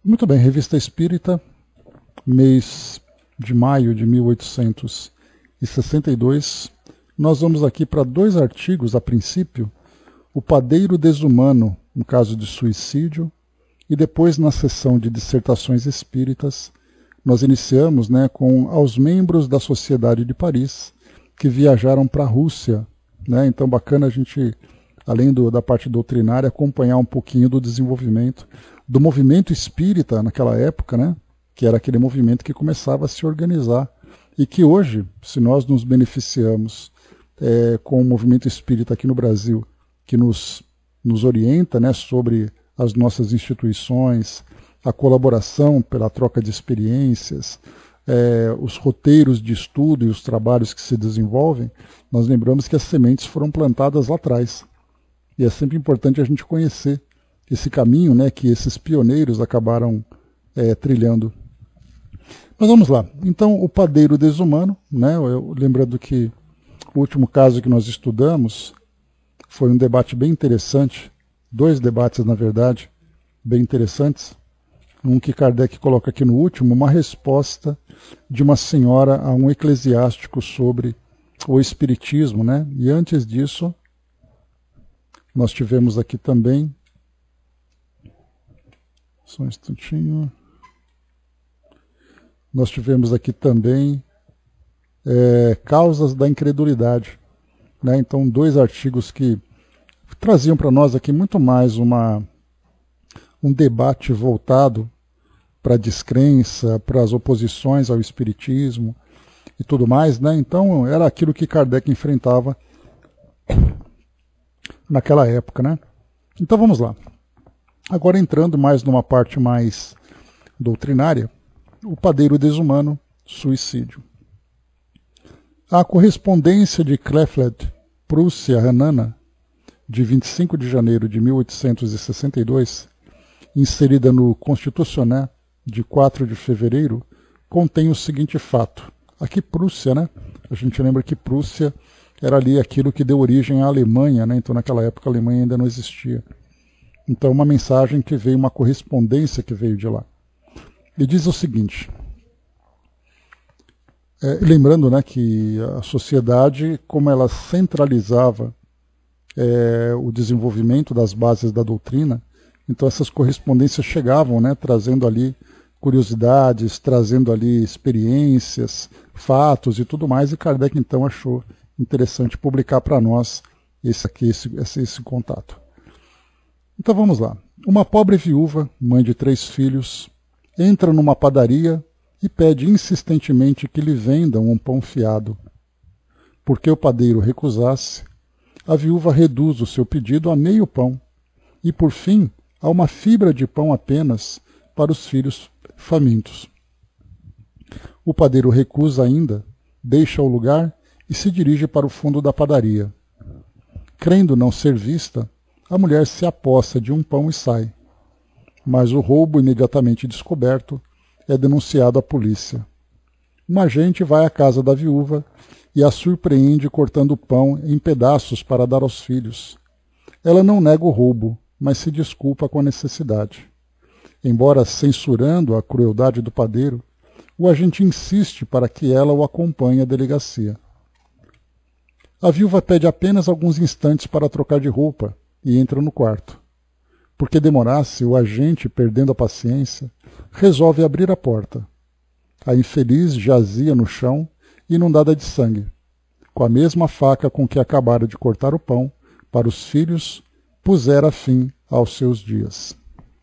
Muito bem, Revista Espírita, mês de maio de 1862. Nós vamos aqui para 2 artigos, a princípio, o padeiro desumano, no caso de suicídio, e depois na sessão de dissertações espíritas, nós iniciamos com aos membros da Sociedade de Paris, que viajaram para a Rússia. Então, bacana a gente, além da parte doutrinária, acompanhar um pouquinho do desenvolvimento do movimento espírita naquela época, que era aquele movimento que começava a se organizar. E que hoje, se nós nos beneficiamos com o movimento espírita aqui no Brasil, que nos orienta sobre as nossas instituições, a colaboração pela troca de experiências, os roteiros de estudo e os trabalhos que se desenvolvem, nós lembramos que as sementes foram plantadas lá atrás. E é sempre importante a gente conhecer esse caminho que esses pioneiros acabaram trilhando. Mas vamos lá. Então, o padeiro desumano, lembrando que o último caso que nós estudamos foi um debate bem interessante, 2 debates, na verdade, bem interessantes. Um que Kardec coloca aqui no último, uma resposta de uma senhora a um eclesiástico sobre o espiritismo, E antes disso, nós tivemos aqui também, só um instantinho, nós tivemos aqui também causas da incredulidade, Então, 2 artigos que traziam para nós aqui muito mais um debate voltado para a descrença, para as oposições ao espiritismo e tudo mais, Então, era aquilo que Kardec enfrentava naquela época, Então, vamos lá. Agora, entrando mais numa parte mais doutrinária, o padeiro desumano, suicídio. A correspondência de Cleflet, Prússia Renana, de 25 de janeiro de 1862, inserida no Constitucional de 4 de fevereiro, contém o seguinte fato. Aqui Prússia, a gente lembra que Prússia era ali aquilo que deu origem à Alemanha, Então naquela época a Alemanha ainda não existia. Então uma mensagem que veio, uma correspondência que veio de lá. E diz o seguinte, lembrando que a sociedade, como ela centralizava o desenvolvimento das bases da doutrina, então essas correspondências chegavam, trazendo ali curiosidades, trazendo ali experiências, fatos e tudo mais, e Kardec então achou interessante publicar para nós esse contato. Então vamos lá. Uma pobre viúva, mãe de 3 filhos, entra numa padaria e pede insistentemente que lhe vendam um pão fiado. Porque o padeiro recusasse, a viúva reduz o seu pedido a meio pão e, por fim, a uma fibra de pão apenas para os filhos famintos. O padeiro recusa ainda, deixa o lugar e se dirige para o fundo da padaria. Crendo não ser vista, a mulher se apossa de um pão e sai. Mas o roubo imediatamente descoberto é denunciado à polícia. Um agente vai à casa da viúva e a surpreende cortando o pão em pedaços para dar aos filhos. Ela não nega o roubo, mas se desculpa com a necessidade. Embora censurando a crueldade do padeiro, o agente insiste para que ela o acompanhe à delegacia. A viúva pede apenas alguns instantes para trocar de roupa e entra no quarto. Porque demorasse, o agente, perdendo a paciência, resolve abrir a porta. A infeliz jazia no chão, inundada de sangue. Com a mesma faca com que acabara de cortar o pão, para os filhos, pusera fim aos seus dias.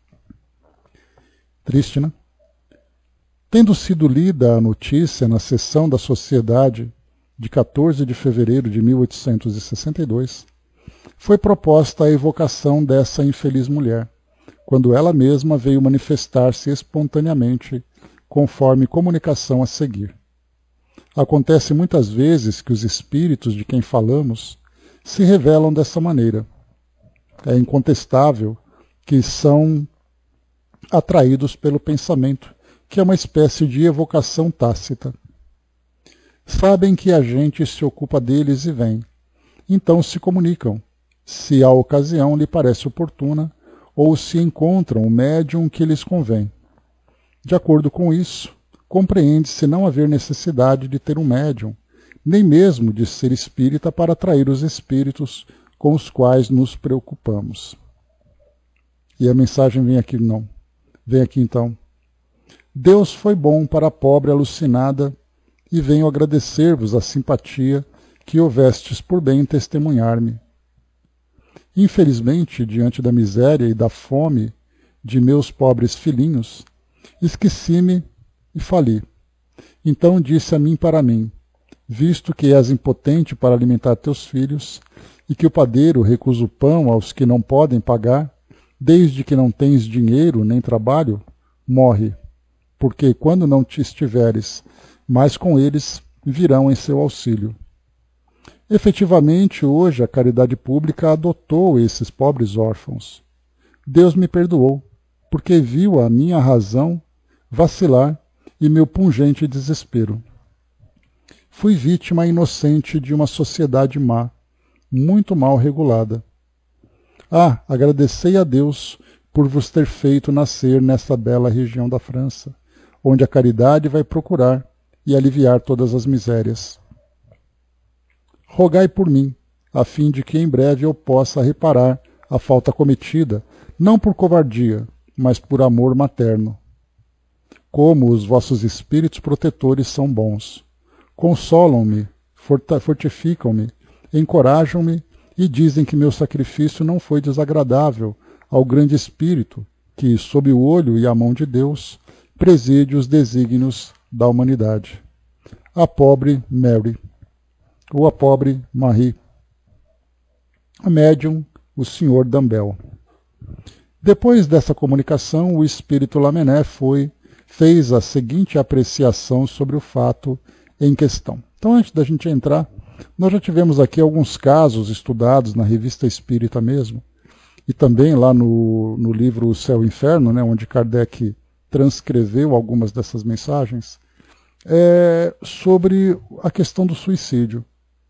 Triste, Tendo sido lida a notícia na sessão da Sociedade de 14 de fevereiro de 1862, foi proposta a evocação dessa infeliz mulher, quando ela mesma veio manifestar-se espontaneamente, conforme comunicação a seguir. Acontece muitas vezes que os espíritos de quem falamos se revelam dessa maneira. É incontestável que são atraídos pelo pensamento, que é uma espécie de evocação tácita. Sabem que a gente se ocupa deles e vem. Então se comunicam, se a ocasião lhe parece oportuna, ou se encontram o médium que lhes convém. De acordo com isso, compreende-se não haver necessidade de ter um médium, nem mesmo de ser espírita para atrair os espíritos com os quais nos preocupamos. E a mensagem vem aqui, não. Vem aqui então. Deus foi bom para a pobre alucinada e venho agradecer-vos a simpatia que houvestes por bem testemunhar-me. Infelizmente, diante da miséria e da fome de meus pobres filhinhos, esqueci-me e fali. Então disse a mim para mim, visto que és impotente para alimentar teus filhos, e que o padeiro recusa o pão aos que não podem pagar, desde que não tens dinheiro nem trabalho, morre, porque quando não te estiveres mais com eles, virão em seu auxílio. Efetivamente, hoje a caridade pública adotou esses pobres órfãos. Deus me perdoou, porque viu a minha razão vacilar e meu pungente desespero. Fui vítima inocente de uma sociedade má, muito mal regulada. Agradecei a Deus por vos ter feito nascer nessa bela região da França, onde a caridade vai procurar e aliviar todas as misérias. Rogai por mim, a fim de que em breve eu possa reparar a falta cometida, não por covardia, mas por amor materno. Como os vossos espíritos protetores são bons. Consolam-me, fortificam-me, encorajam-me e dizem que meu sacrifício não foi desagradável ao grande Espírito que, sob o olho e a mão de Deus, preside os desígnios da humanidade. A pobre Mary, ou a pobre Marie. A médium, o Sr. Dumbell. Depois dessa comunicação, o espírito Lamennais fez a seguinte apreciação sobre o fato em questão. Então, antes da gente entrar, nós já tivemos aqui alguns casos estudados na Revista Espírita mesmo, e também lá no livro O Céu e o Inferno, né, onde Kardec transcreveu algumas dessas mensagens, sobre a questão do suicídio.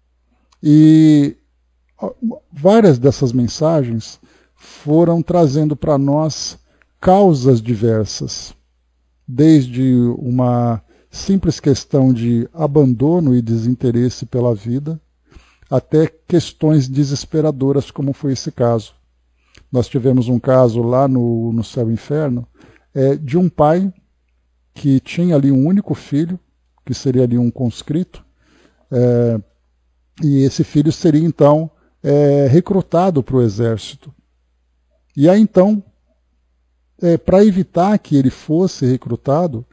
E várias dessas mensagens foram trazendo para nós causas diversas, desde uma simples questão de abandono e desinteresse pela vida, até questões desesperadoras, como foi esse caso. Nós tivemos um caso lá no Céu e Inferno, de um pai que tinha ali um único filho, que seria ali um conscrito, e esse filho seria então recrutado para o exército. E aí então, para evitar que ele fosse recrutado,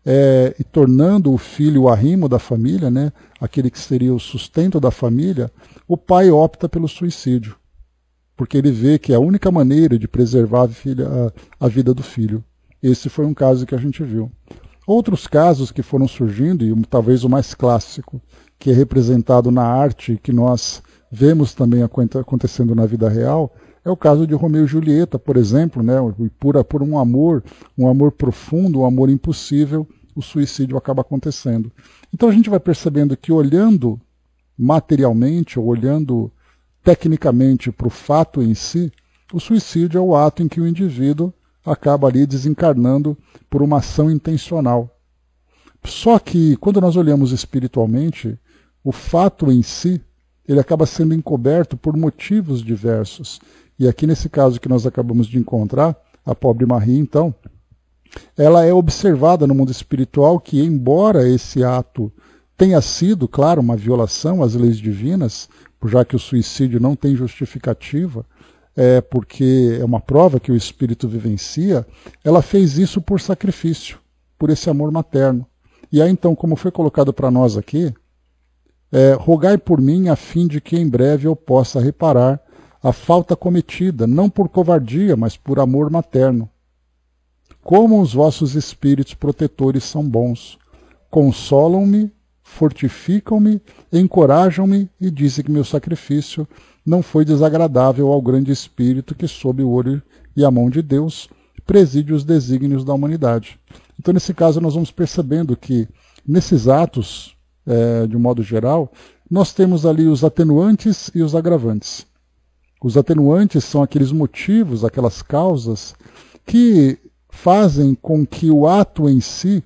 e tornando o filho o arrimo da família, né, aquele que seria o sustento da família, o pai opta pelo suicídio, porque ele vê que é a única maneira de preservar a vida do filho. Esse foi um caso que a gente viu. Outros casos que foram surgindo, e talvez o mais clássico, que é representado na arte, que nós vemos também acontecendo na vida real, é o caso de Romeu e Julieta, por exemplo, né? Por um amor profundo, um amor impossível, o suicídio acaba acontecendo. Então a gente vai percebendo que, olhando materialmente, ou olhando tecnicamente para o fato em si, o suicídio é o ato em que o indivíduo acaba ali desencarnando por uma ação intencional. Só que, quando nós olhamos espiritualmente, o fato em si, ele acaba sendo encoberto por motivos diversos. E aqui nesse caso que nós acabamos de encontrar, a pobre Marie, então, ela é observada no mundo espiritual que, embora esse ato tenha sido, claro, uma violação às leis divinas, já que o suicídio não tem justificativa, porque é uma prova que o espírito vivencia, ela fez isso por sacrifício, por esse amor materno. E aí então, como foi colocado para nós aqui, rogai por mim a fim de que em breve eu possa reparar a falta cometida, não por covardia, mas por amor materno. Como os vossos espíritos protetores são bons, consolam-me, fortificam-me, encorajam-me e dizem que meu sacrifício não foi desagradável ao grande Espírito que, sob o olho e a mão de Deus, preside os desígnios da humanidade. Então, nesse caso, nós vamos percebendo que, nesses atos, de um modo geral, nós temos ali os atenuantes e os agravantes. Os atenuantes são aqueles motivos, aquelas causas que fazem com que o ato em si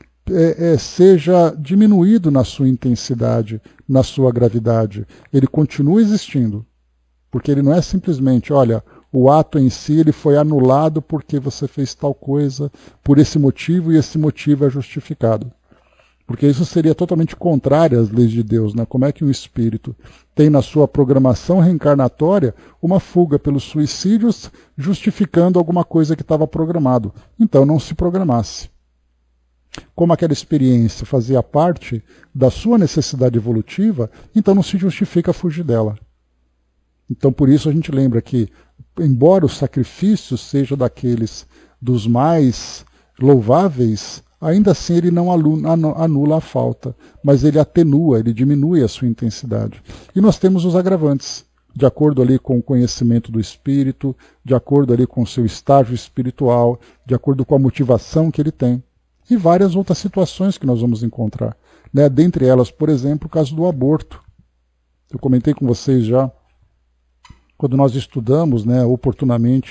seja diminuído na sua intensidade, na sua gravidade. Ele continua existindo, porque ele não é simplesmente, olha, o ato em si ele foi anulado porque você fez tal coisa, por esse motivo, e esse motivo é justificado. Porque isso seria totalmente contrário às leis de Deus, né? Como é que um espírito tem na sua programação reencarnatória uma fuga pelos suicídios justificando alguma coisa que estava programado? Então não se programasse. Como aquela experiência fazia parte da sua necessidade evolutiva, então não se justifica fugir dela. Então por isso a gente lembra que, embora o sacrifício seja daqueles dos mais louváveis, ainda assim ele não anula a falta, mas ele atenua, ele diminui a sua intensidade. E nós temos os agravantes, de acordo ali com o conhecimento do espírito, de acordo ali com o seu estágio espiritual, de acordo com a motivação que ele tem. E várias outras situações que nós vamos encontrar, né? Dentre elas, por exemplo, o caso do aborto. Eu comentei com vocês já, quando nós estudamos, né, oportunamente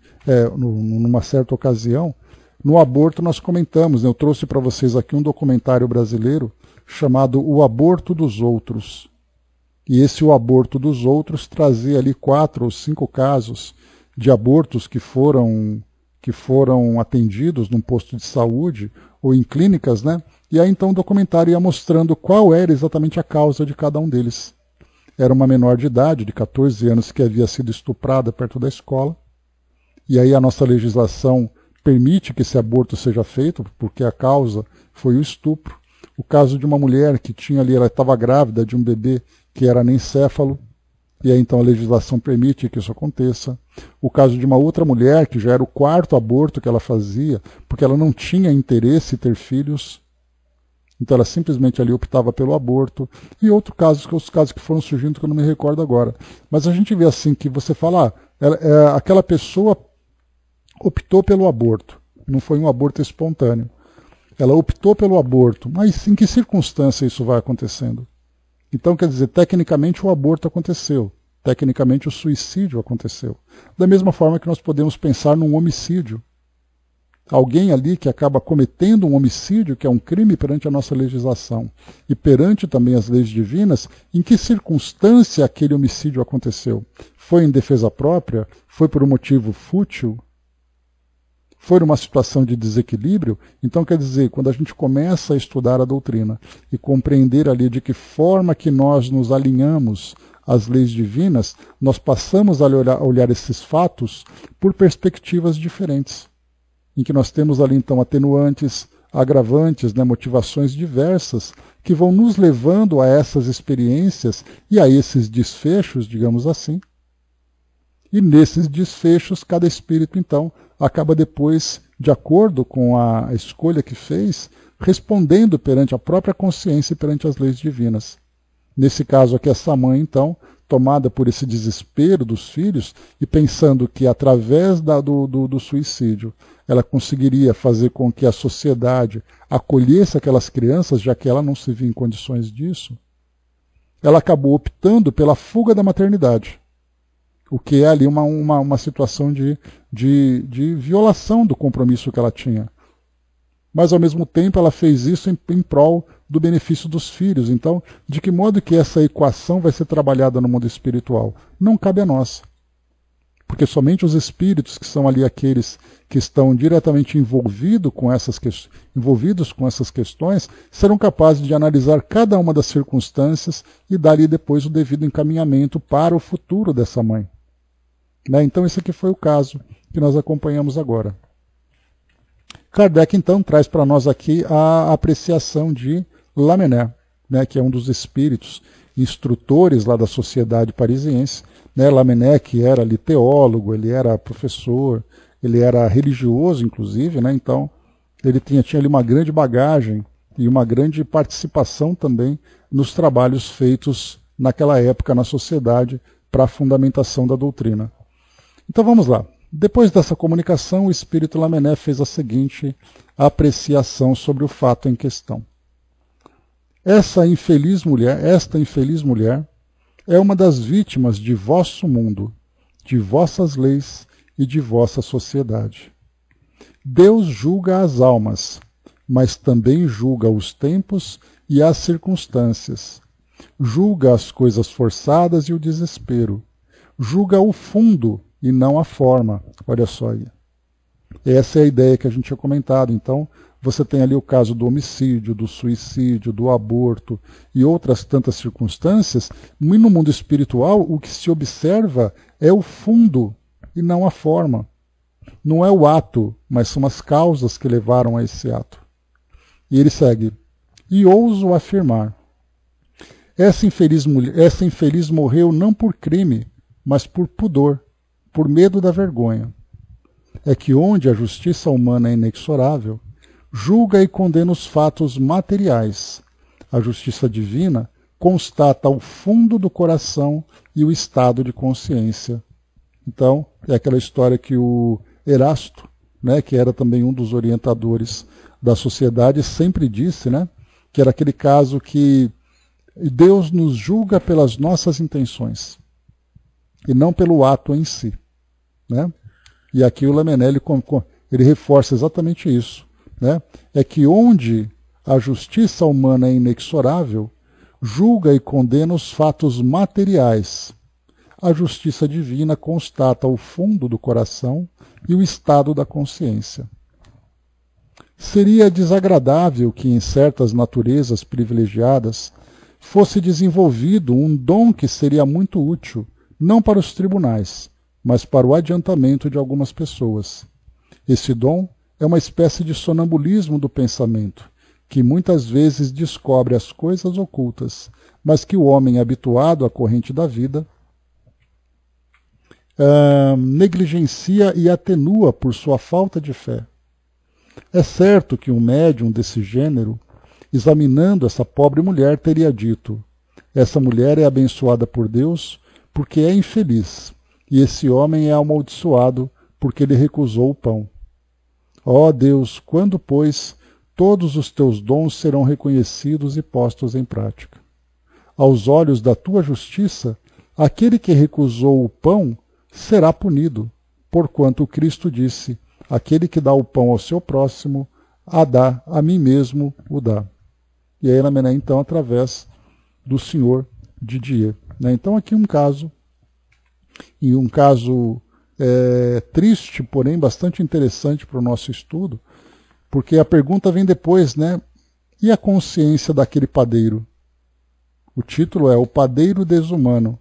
numa certa ocasião, no aborto nós comentamos, né, eu trouxe para vocês aqui um documentário brasileiro chamado O Aborto dos Outros. E esse O Aborto dos Outros trazia ali 4 ou 5 casos de abortos que foram atendidos num posto de saúde ou em clínicas, né? E aí então o documentário ia mostrando qual era exatamente a causa de cada um deles. Era uma menor de idade, de 14 anos, que havia sido estuprada perto da escola. E aí a nossa legislação permite que esse aborto seja feito, porque a causa foi o estupro. O caso de uma mulher que tinha ali, ela estava grávida de um bebê que era anencéfalo, e aí então a legislação permite que isso aconteça. O caso de uma outra mulher, que já era o 4º aborto que ela fazia, porque ela não tinha interesse em ter filhos, então ela simplesmente ali optava pelo aborto. E outros casos que foram surgindo que eu não me recordo agora. Mas a gente vê assim que você fala, aquela pessoa optou pelo aborto, não foi um aborto espontâneo. Ela optou pelo aborto, mas em que circunstância isso vai acontecendo? Então, quer dizer, tecnicamente o aborto aconteceu, tecnicamente o suicídio aconteceu. Da mesma forma que nós podemos pensar num homicídio. Alguém ali que acaba cometendo um homicídio, que é um crime perante a nossa legislação, e perante também as leis divinas, em que circunstância aquele homicídio aconteceu? Foi em defesa própria? Foi por um motivo fútil? Foi numa situação de desequilíbrio? Então, quer dizer, quando a gente começa a estudar a doutrina e compreender ali de que forma que nós nos alinhamos às leis divinas, nós passamos a olhar esses fatos por perspectivas diferentes, em que nós temos ali então atenuantes, agravantes, né, motivações diversas que vão nos levando a essas experiências e a esses desfechos, digamos assim. E nesses desfechos, cada espírito então acaba depois, de acordo com a escolha que fez, respondendo perante a própria consciência e perante as leis divinas. Nesse caso aqui, essa mãe então, tomada por esse desespero dos filhos e pensando que através do suicídio ela conseguiria fazer com que a sociedade acolhesse aquelas crianças, já que ela não se via em condições disso, ela acabou optando pela fuga da maternidade, o que é ali uma situação de violação do compromisso que ela tinha. Mas, ao mesmo tempo, ela fez isso em prol do benefício dos filhos. Então, de que modo que essa equação vai ser trabalhada no mundo espiritual? Não cabe a nós. Porque somente os espíritos, que são ali aqueles que estão diretamente envolvidos com essas questões, serão capazes de analisar cada uma das circunstâncias e dar ali depois o devido encaminhamento para o futuro dessa mãe. Né? Então, esse aqui foi o caso que nós acompanhamos agora. Kardec, então, traz para nós aqui a apreciação de Lamennais, né, que é um dos espíritos instrutores lá da Sociedade Parisiense. Né, Lamennais, que era ali teólogo, ele era professor, ele era religioso, inclusive, né, então ele tinha ali uma grande bagagem e uma grande participação também nos trabalhos feitos naquela época na sociedade para a fundamentação da doutrina. Então vamos lá. Depois dessa comunicação, o espírito Lamennais fez a seguinte apreciação sobre o fato em questão. Esta infeliz mulher é uma das vítimas de vosso mundo, de vossas leis e de vossa sociedade. Deus julga as almas, mas também julga os tempos e as circunstâncias. Julga as coisas forçadas e o desespero. Julga o fundo e não a forma. Olha só aí. Essa é a ideia que a gente tinha comentado. Então, você tem ali o caso do homicídio, do suicídio, do aborto e outras tantas circunstâncias. E no mundo espiritual, o que se observa é o fundo e não a forma. Não é o ato, mas são as causas que levaram a esse ato. E ele segue. E ouso afirmar. Essa infeliz morreu não por crime, mas por pudor, por medo da vergonha. É que onde a justiça humana é inexorável, julga e condena os fatos materiais. A justiça divina constata o fundo do coração e o estado de consciência. Então, é aquela história que o Erasto, né, que era também um dos orientadores da sociedade, sempre disse, né, que era aquele caso que Deus nos julga pelas nossas intenções e não pelo ato em si, né? E aqui o Lamennais ele reforça exatamente isso, né? É que onde a justiça humana é inexorável, julga e condena os fatos materiais. A justiça divina constata o fundo do coração e o estado da consciência. Seria desagradável que em certas naturezas privilegiadas fosse desenvolvido um dom que seria muito útil, não para os tribunais, mas para o adiantamento de algumas pessoas. Esse dom é uma espécie de sonambulismo do pensamento, que muitas vezes descobre as coisas ocultas, mas que o homem habituado à corrente da vida negligencia e atenua por sua falta de fé. É certo que um médium desse gênero, examinando essa pobre mulher, teria dito: essa mulher é abençoada por Deus porque é infeliz, e esse homem é amaldiçoado porque ele recusou o pão. Ó Deus, quando, pois, todos os teus dons serão reconhecidos e postos em prática? Aos olhos da tua justiça, aquele que recusou o pão será punido, porquanto Cristo disse: aquele que dá o pão ao seu próximo, a mim mesmo o dá. E aí Lamennais, então, através do senhor Didier. Né? Então aqui um caso triste, porém bastante interessante para o nosso estudo, porque a pergunta vem depois, né? E a consciência daquele padeiro? O título é O Padeiro Desumano.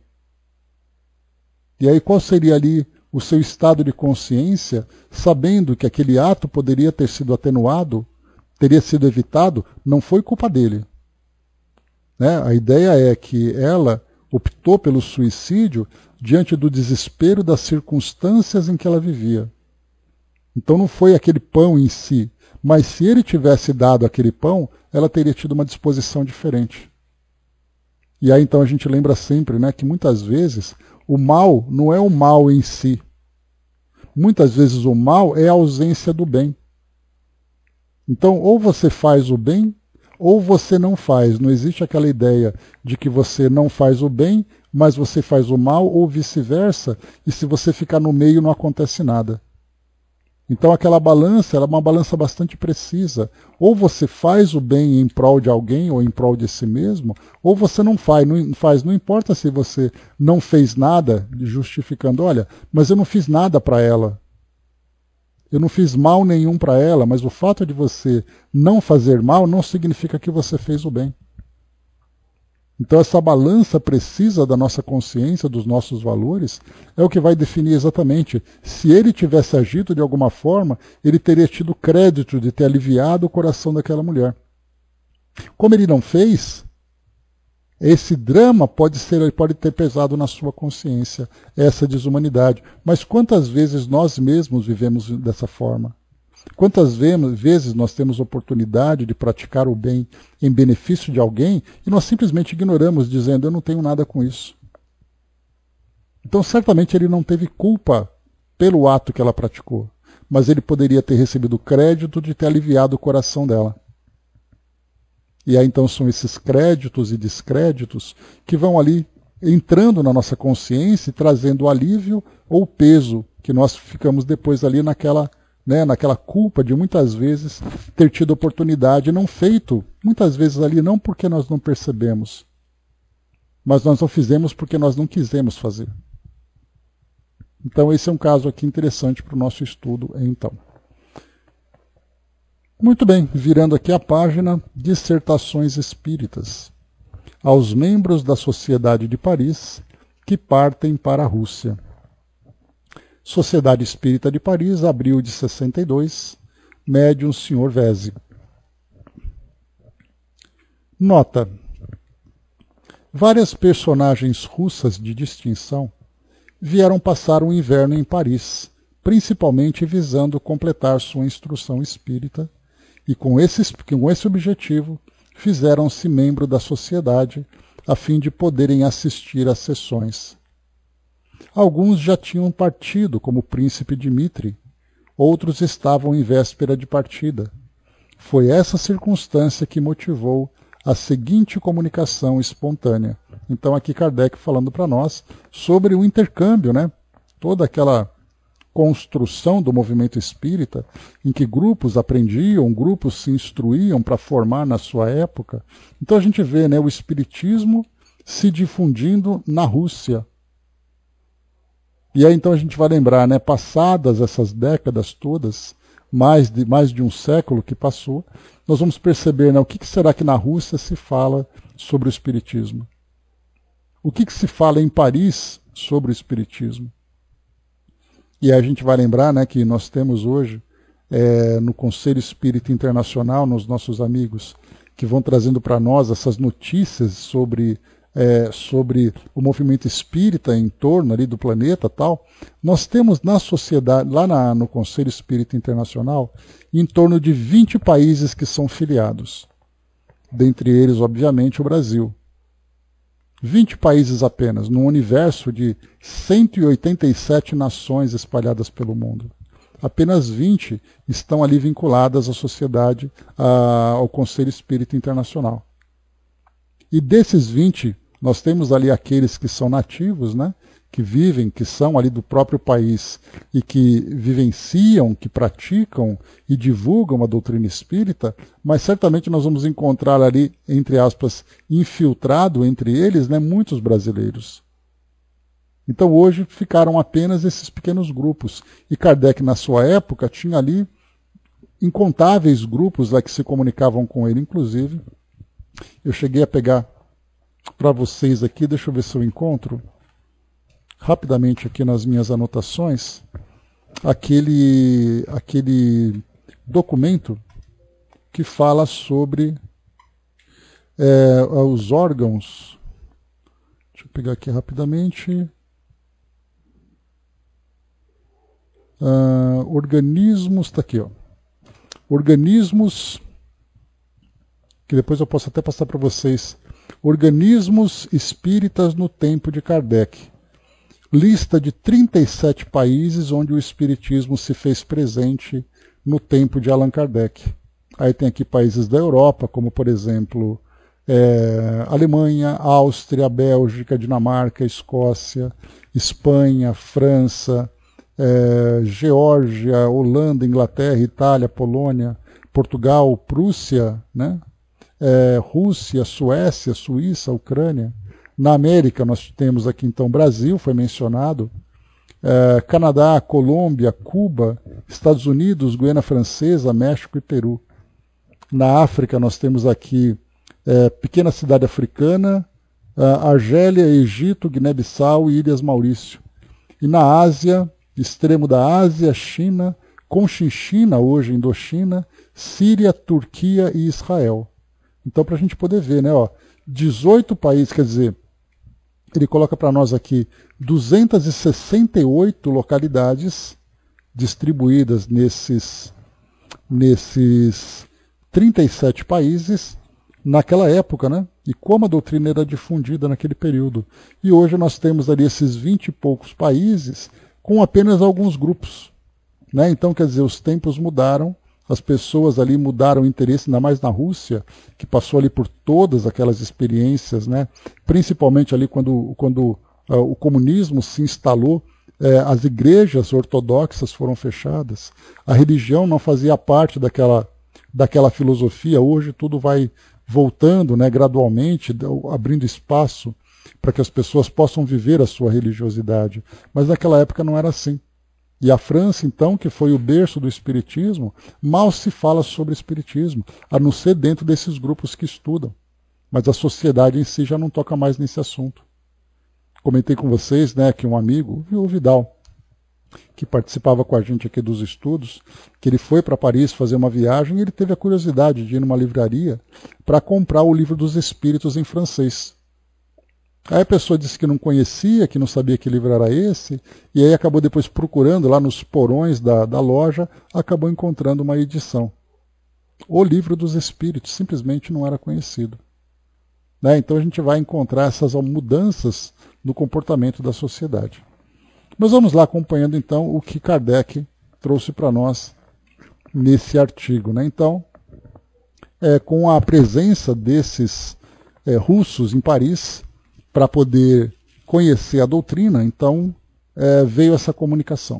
E aí qual seria ali o seu estado de consciência, sabendo que aquele ato poderia ter sido atenuado, teria sido evitado? Não foi culpa dele. Né? A ideia é que ela optou pelo suicídio diante do desespero das circunstâncias em que ela vivia. Então não foi aquele pão em si, mas se ele tivesse dado aquele pão, ela teria tido uma disposição diferente. E aí então a gente lembra sempre, né, que muitas vezes o mal não é o mal em si. Muitas vezes o mal é a ausência do bem. Então ou você faz o bem, ou você não faz. Não existe aquela ideia de que você não faz o bem, mas você faz o mal, ou vice-versa, e se você ficar no meio não acontece nada. Então aquela balança, ela é uma balança bastante precisa. Ou você faz o bem em prol de alguém, ou em prol de si mesmo, ou você não faz. Não importa se você não fez nada, justificando, olha, mas eu não fiz nada para ela. Eu não fiz mal nenhum para ela, mas o fato de você não fazer mal não significa que você fez o bem. Então essa balança precisa da nossa consciência, dos nossos valores, é o que vai definir exatamente. Se ele tivesse agido de alguma forma, ele teria tido crédito de ter aliviado o coração daquela mulher. Como ele não fez, esse drama pode ter pesado na sua consciência, essa desumanidade. Mas quantas vezes nós mesmos vivemos dessa forma? Quantas vezes nós temos oportunidade de praticar o bem em benefício de alguém e nós simplesmente ignoramos, dizendo: eu não tenho nada com isso. Então certamente ele não teve culpa pelo ato que ela praticou, mas ele poderia ter recebido crédito de ter aliviado o coração dela. E aí então são esses créditos e descréditos que vão ali entrando na nossa consciência e trazendo o alívio ou o peso que nós ficamos depois ali naquela né, naquela culpa de muitas vezes ter tido oportunidade e não feito, muitas vezes ali não porque nós não percebemos, mas nós não fizemos porque nós não quisemos fazer. Então esse é um caso aqui interessante para o nosso estudo, então. Muito bem, virando aqui a página, Dissertações Espíritas. Aos membros da Sociedade de Paris que partem para a Rússia. Sociedade Espírita de Paris, abril de 62, médium Sr. Vese. Nota. Várias personagens russas de distinção vieram passar o inverno em Paris, principalmente visando completar sua instrução espírita, e com esse objetivo fizeram-se membro da sociedade a fim de poderem assistir às sessões. Alguns já tinham partido, como o príncipe Dmitri, outros estavam em véspera de partida. Foi essa circunstância que motivou a seguinte comunicação espontânea. Então aqui Kardec falando para nós sobre o intercâmbio, né? Toda aquela construção do movimento espírita, em que grupos aprendiam, grupos se instruíam para formar na sua época. Então a gente vê, né, o espiritismo se difundindo na Rússia. E aí então a gente vai lembrar, né, passadas essas décadas todas, mais de um século que passou, nós vamos perceber, né, o que será que na Rússia se fala sobre o espiritismo. O que se fala em Paris sobre o espiritismo. E aí a gente vai lembrar, né, que nós temos hoje, no Conselho Espírita Internacional, nos nossos amigos, que vão trazendo para nós essas notícias sobre o movimento espírita em torno ali do planeta tal, nós temos na sociedade, lá no Conselho Espírita Internacional, em torno de 20 países que são filiados. Dentre eles, obviamente, o Brasil. 20 países apenas, num universo de 187 nações espalhadas pelo mundo. Apenas 20 estão ali vinculadas à sociedade, ao Conselho Espírita Internacional. E desses 20, nós temos ali aqueles que são nativos, né? Que vivem, que são ali do próprio país e que vivenciam, que praticam e divulgam a doutrina espírita, mas certamente nós vamos encontrar ali, entre aspas, infiltrado entre eles, né, muitos brasileiros. Então hoje ficaram apenas esses pequenos grupos. E Kardec, na sua época, tinha ali incontáveis grupos lá que se comunicavam com ele, inclusive. Eu cheguei a pegar para vocês aqui, deixa eu ver se eu encontro rapidamente aqui nas minhas anotações, aquele documento que fala sobre os órgãos. Deixa eu pegar aqui rapidamente. Organismos, está aqui, ó. Organismos, que depois eu posso até passar para vocês. Organismos espíritas no tempo de Kardec. Lista de 37 países onde o espiritismo se fez presente no tempo de Allan Kardec. Aí tem aqui países da Europa, como por exemplo Alemanha, Áustria, Bélgica, Dinamarca, Escócia, Espanha, França, Geórgia, Holanda, Inglaterra, Itália, Polônia, Portugal, Prússia, né? Rússia, Suécia, Suíça, Ucrânia. Na América nós temos aqui então Brasil, foi mencionado, Canadá, Colômbia, Cuba, Estados Unidos, Guiana Francesa, México e Peru. Na África nós temos aqui pequena cidade africana, Argélia, Egito, Guiné-Bissau e Ilhas Maurício. E na Ásia, extremo da Ásia, China, Conchinchina, hoje Indochina, Síria, Turquia e Israel. Então para a gente poder ver, né, 18 países, quer dizer, ele coloca para nós aqui 268 localidades distribuídas nesses 37 países naquela época, né? E como a doutrina era difundida naquele período. E hoje nós temos ali esses 20 e poucos países com apenas alguns grupos, né? Então, quer dizer, os tempos mudaram, as pessoas ali mudaram o interesse, ainda mais na Rússia, que passou ali por todas aquelas experiências, né? Principalmente ali quando o comunismo se instalou as igrejas ortodoxas foram fechadas, a religião não fazia parte daquela filosofia. Hoje tudo vai voltando, né, gradualmente, abrindo espaço para que as pessoas possam viver a sua religiosidade. Mas naquela época não era assim. E a França, então, que foi o berço do espiritismo, mal se fala sobre espiritismo, a não ser dentro desses grupos que estudam. Mas a sociedade em si já não toca mais nesse assunto. Comentei com vocês, né, que um amigo, o Vidal, que participava com a gente aqui dos estudos, que ele foi para Paris fazer uma viagem e ele teve a curiosidade de ir numa livraria para comprar o Livro dos Espíritos em francês. Aí a pessoa disse que não conhecia, que não sabia que livro era esse, e aí acabou depois procurando lá nos porões da loja, acabou encontrando uma edição. O Livro dos Espíritos simplesmente não era conhecido. Né? Então a gente vai encontrar essas mudanças no comportamento da sociedade. Mas vamos lá acompanhando então o que Kardec trouxe para nós nesse artigo. Né? Então, com a presença desses russos em Paris, para poder conhecer a doutrina, então veio essa comunicação.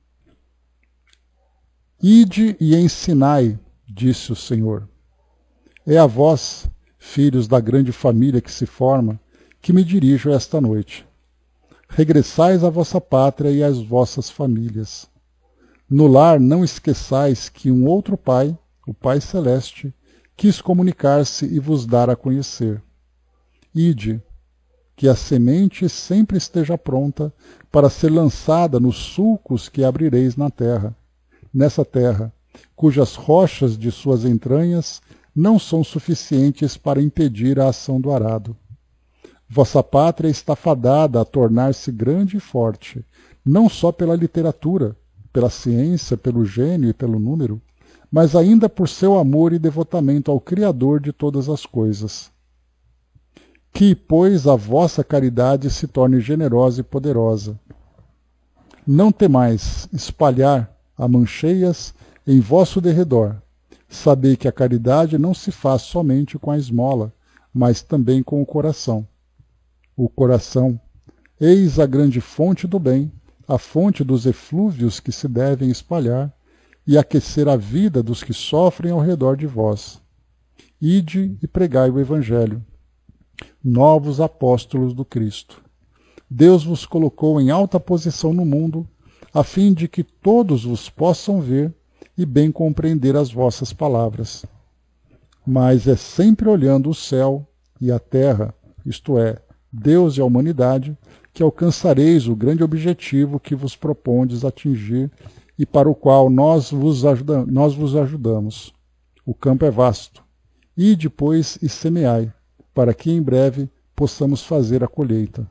Ide e ensinai, disse o Senhor. É a vós, filhos da grande família que se forma, que me dirijo esta noite. Regressais à vossa pátria e às vossas famílias. No lar não esqueçais que um outro Pai, o Pai Celeste, quis comunicar-se e vos dar a conhecer. Ide, que a semente sempre esteja pronta para ser lançada nos sulcos que abrireis nessa terra, cujas rochas de suas entranhas não são suficientes para impedir a ação do arado. Vossa pátria está fadada a tornar-se grande e forte, não só pela literatura, pela ciência, pelo gênio e pelo número, mas ainda por seu amor e devotamento ao Criador de todas as coisas. Que, pois, a vossa caridade se torne generosa e poderosa. Não temais espalhar a mancheias em vosso derredor. Sabei que a caridade não se faz somente com a esmola, mas também com o coração. O coração, eis a grande fonte do bem, a fonte dos eflúvios que se devem espalhar e aquecer a vida dos que sofrem ao redor de vós. Ide e pregai o Evangelho. Novos apóstolos do Cristo. Deus vos colocou em alta posição no mundo, a fim de que todos vos possam ver e bem compreender as vossas palavras. Mas é sempre olhando o céu e a terra, isto é, Deus e a humanidade, que alcançareis o grande objetivo que vos propondes atingir e para o qual nós vos ajudamos. O campo é vasto. Ide, pois, e semeai, para que em breve possamos fazer a colheita.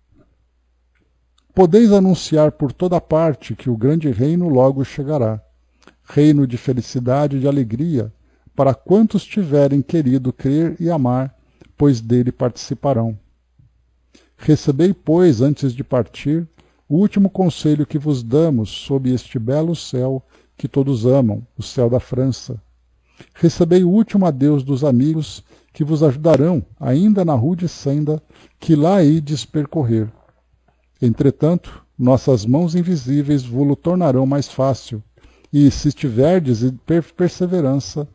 Podeis anunciar por toda parte que o grande reino logo chegará, reino de felicidade e de alegria, para quantos tiverem querido crer e amar, pois dele participarão. Recebei, pois, antes de partir, o último conselho que vos damos sob este belo céu que todos amam, o céu da França. Recebei o último adeus dos amigos que vos ajudarão, ainda na rude senda que lá ides percorrer. Entretanto, nossas mãos invisíveis vo-lo tornarão mais fácil, e, se tiverdes perseverança,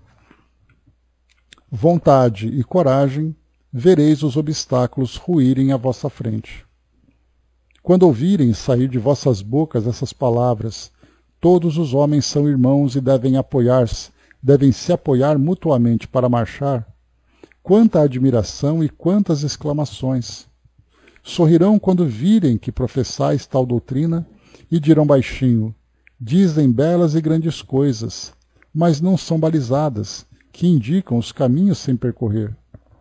vontade e coragem, vereis os obstáculos ruírem à vossa frente. Quando ouvirem sair de vossas bocas essas palavras, todos os homens são irmãos e devem se apoiar mutuamente para marchar, quanta admiração e quantas exclamações! Sorrirão quando virem que professais tal doutrina e dirão baixinho: dizem belas e grandes coisas, mas não são balizadas, que indicam os caminhos sem percorrer.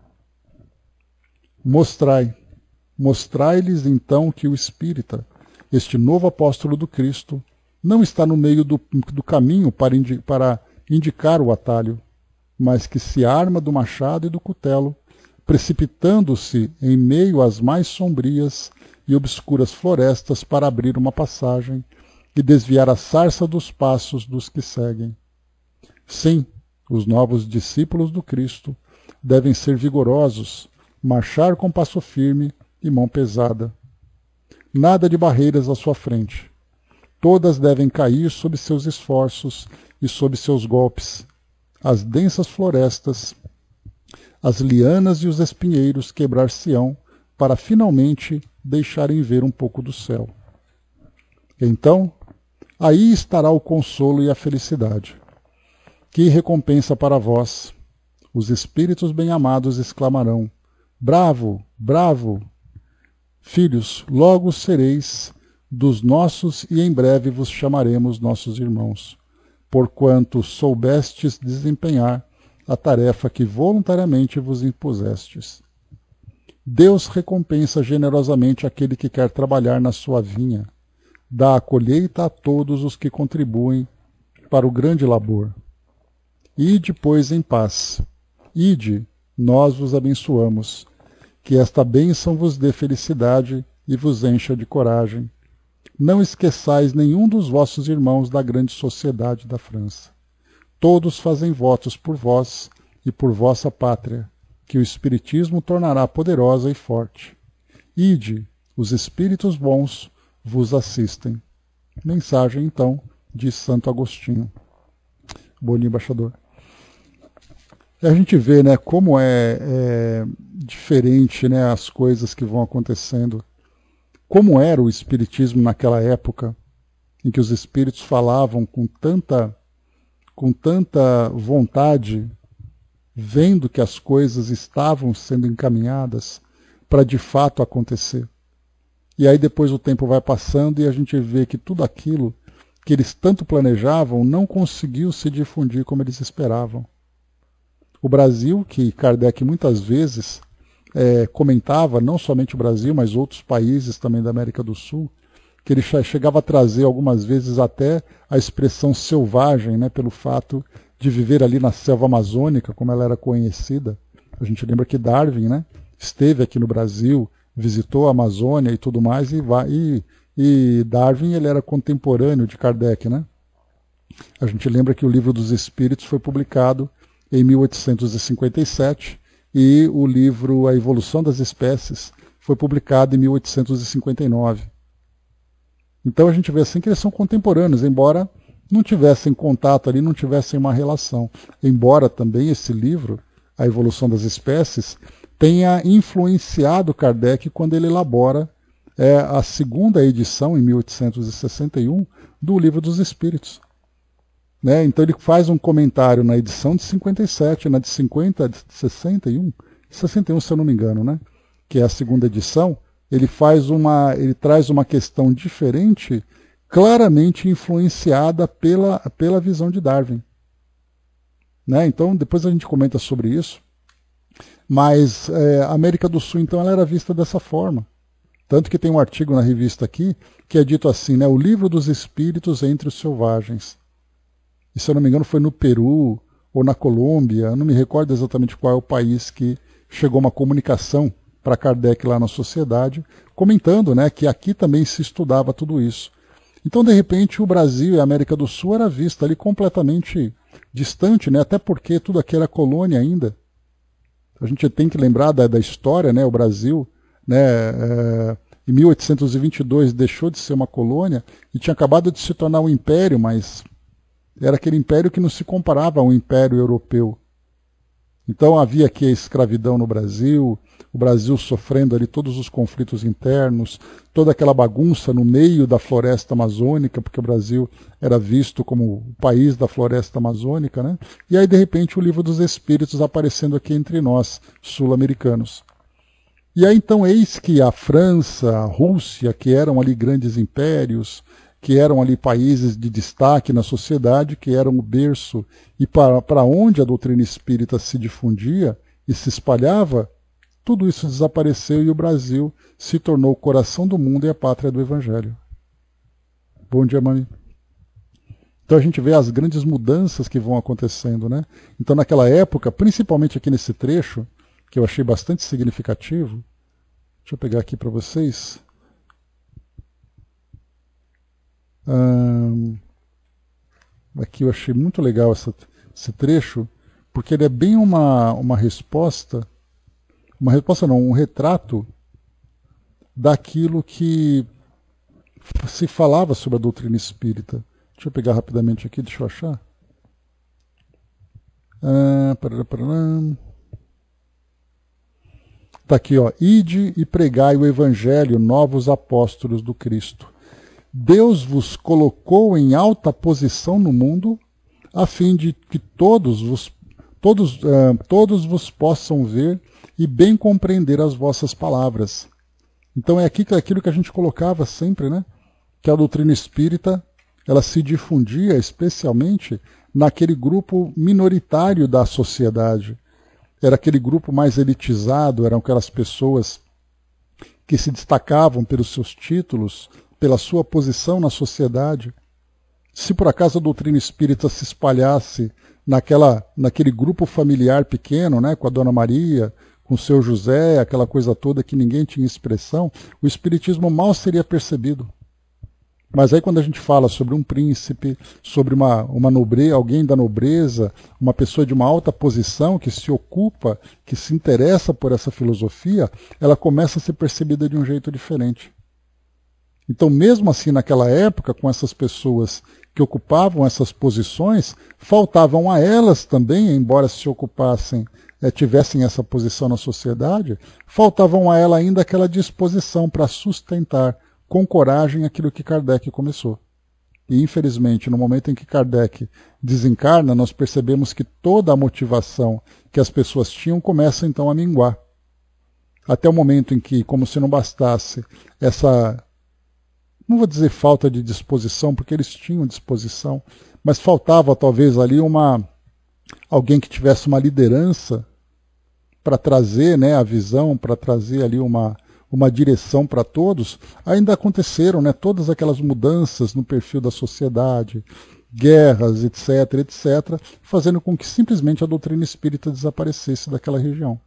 Mostrai-lhes então que o espírita, este novo apóstolo do Cristo, não está no meio do caminho para indicar o atalho, mas que se arma do machado e do cutelo, precipitando-se em meio às mais sombrias e obscuras florestas para abrir uma passagem e desviar a sarça dos passos dos que seguem. Sim, os novos discípulos do Cristo devem ser vigorosos, marchar com passo firme e mão pesada. Nada de barreiras à sua frente. Todas devem cair sob seus esforços e sob seus golpes. As densas florestas, as lianas e os espinheiros quebrar-se-ão para finalmente deixarem ver um pouco do céu. Então, aí estará o consolo e a felicidade. Que recompensa para vós! Os espíritos bem-amados exclamarão: bravo, bravo! Filhos, logo sereis dos nossos e em breve vos chamaremos nossos irmãos, porquanto soubestes desempenhar a tarefa que voluntariamente vos impusestes. Deus recompensa generosamente aquele que quer trabalhar na sua vinha, dá a colheita a todos os que contribuem para o grande labor. Ide, pois, em paz. Ide, nós vos abençoamos. Que esta bênção vos dê felicidade e vos encha de coragem. Não esqueçais nenhum dos vossos irmãos da grande sociedade da França. Todos fazem votos por vós e por vossa pátria, que o Espiritismo tornará poderosa e forte. Ide, os espíritos bons vos assistem. Mensagem, então, de Santo Agostinho. Bom dia, embaixador. A gente vê, né, como é diferente, né, as coisas que vão acontecendo. Como era o Espiritismo naquela época, em que os espíritos falavam com tanta vontade, vendo que as coisas estavam sendo encaminhadas para de fato acontecer. E aí depois o tempo vai passando e a gente vê que tudo aquilo que eles tanto planejavam não conseguiu se difundir como eles esperavam. O Brasil, que Kardec muitas vezes comentava, não somente o Brasil, mas outros países também da América do Sul, que ele chegava a trazer algumas vezes até a expressão selvagem, né, pelo fato de viver ali na selva amazônica, como ela era conhecida. A gente lembra que Darwin, né, esteve aqui no Brasil, visitou a Amazônia e tudo mais, e Darwin ele era contemporâneo de Kardec, né? A gente lembra que o Livro dos Espíritos foi publicado em 1857 e o livro A Evolução das Espécies foi publicado em 1859. Então a gente vê assim que eles são contemporâneos, embora não tivessem contato ali, não tivessem uma relação. Embora também esse livro, A Evolução das Espécies, tenha influenciado Kardec quando ele elabora a segunda edição, em 1861, do Livro dos Espíritos. Né? Então ele faz um comentário na edição de 57, na de 50, de 61 se eu não me engano, né? Que é a segunda edição, ele traz uma questão diferente, claramente influenciada pela visão de Darwin. Né? Então depois a gente comenta sobre isso, mas a América do Sul então ela era vista dessa forma. Tanto que tem um artigo na revista aqui que é dito assim, né? O Livro dos Espíritos entre os Selvagens. E se eu não me engano foi no Peru ou na Colômbia, não me recordo exatamente qual é o país que chegou uma comunicação para Kardec lá na sociedade, comentando, né, que aqui também se estudava tudo isso. Então, de repente, o Brasil e a América do Sul era vista ali completamente distante, né, até porque tudo aqui era colônia ainda. A gente tem que lembrar da história, né, o Brasil, né, em 1822 deixou de ser uma colônia e tinha acabado de se tornar um império, mas era aquele império que não se comparava ao império europeu. Então havia aqui a escravidão no Brasil, o Brasil sofrendo ali todos os conflitos internos, toda aquela bagunça no meio da floresta amazônica, porque o Brasil era visto como o país da floresta amazônica, né? E aí de repente o Livro dos Espíritos aparecendo aqui entre nós, sul-americanos. E aí então eis que a França, a Rússia, que eram ali grandes impérios, que eram ali países de destaque na sociedade, que eram o berço e para onde a doutrina espírita se difundia e se espalhava, tudo isso desapareceu e o Brasil se tornou o coração do mundo e a pátria do Evangelho. Bom dia, mãe. Então a gente vê as grandes mudanças que vão acontecendo, né? Então naquela época, principalmente aqui nesse trecho, que eu achei bastante significativo, deixa eu pegar aqui para vocês. Aqui eu achei muito legal esse trecho, porque ele é bem uma resposta não, um retrato daquilo que se falava sobre a doutrina espírita. Deixa eu pegar rapidamente aqui, deixa eu achar. Está aqui, ó. Ide e pregai o Evangelho, novos apóstolos do Cristo. Deus vos colocou em alta posição no mundo, a fim de que todos vos possam ver e bem compreender as vossas palavras. Então é aquilo que a gente colocava sempre, né? Que a doutrina espírita, ela se difundia especialmente naquele grupo minoritário da sociedade. Era aquele grupo mais elitizado, eram aquelas pessoas que se destacavam pelos seus títulos, pela sua posição na sociedade. Se por acaso a doutrina espírita se espalhasse naquele grupo familiar pequeno, né, com a Dona Maria, com o seu José, aquela coisa toda que ninguém tinha expressão, o espiritismo mal seria percebido. Mas aí quando a gente fala sobre um príncipe, sobre uma nobreza, alguém da nobreza, uma pessoa de uma alta posição que se ocupa, que se interessa por essa filosofia, ela começa a ser percebida de um jeito diferente. Então, mesmo assim, naquela época, com essas pessoas que ocupavam essas posições, faltavam a elas também, embora se ocupassem, tivessem essa posição na sociedade, faltavam a ela ainda aquela disposição para sustentar com coragem aquilo que Kardec começou. E, infelizmente, no momento em que Kardec desencarna, nós percebemos que toda a motivação que as pessoas tinham começa então a minguar. Até o momento em que, como se não bastasse essa, não vou dizer falta de disposição, porque eles tinham disposição, mas faltava talvez ali alguém que tivesse uma liderança para trazer, né, a visão, para trazer ali uma direção para todos. Ainda aconteceram, né, todas aquelas mudanças no perfil da sociedade, guerras, etc., etc., fazendo com que simplesmente a doutrina espírita desaparecesse daquela região.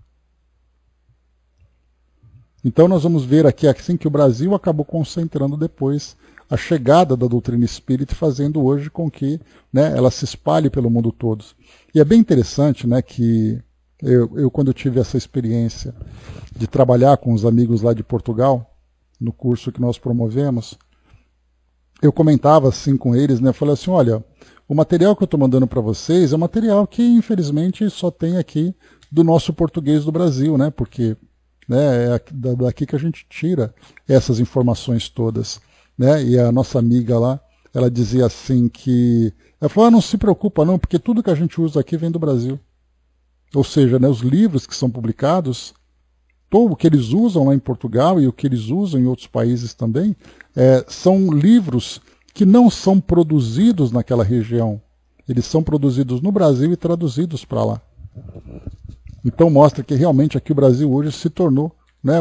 Então nós vamos ver aqui assim que o Brasil acabou concentrando depois a chegada da doutrina espírita, fazendo hoje com que, né, ela se espalhe pelo mundo todo. E é bem interessante, né, que eu quando eu tive essa experiência de trabalhar com os amigos lá de Portugal, no curso que nós promovemos, eu comentava assim com eles, né, eu falei assim, olha, o material que eu estou mandando para vocês é um material que infelizmente só tem aqui do nosso português do Brasil, né, porque, né, é daqui que a gente tira essas informações todas, né? E a nossa amiga lá, ela dizia assim que, ela falou, não se preocupa não, porque tudo que a gente usa aqui vem do Brasil. Ou seja, né, os livros que são publicados, todo o que eles usam lá em Portugal e o que eles usam em outros países também, são livros que não são produzidos naquela região. Eles são produzidos no Brasil e traduzidos para lá. Então mostra que realmente aqui o Brasil hoje se tornou, né,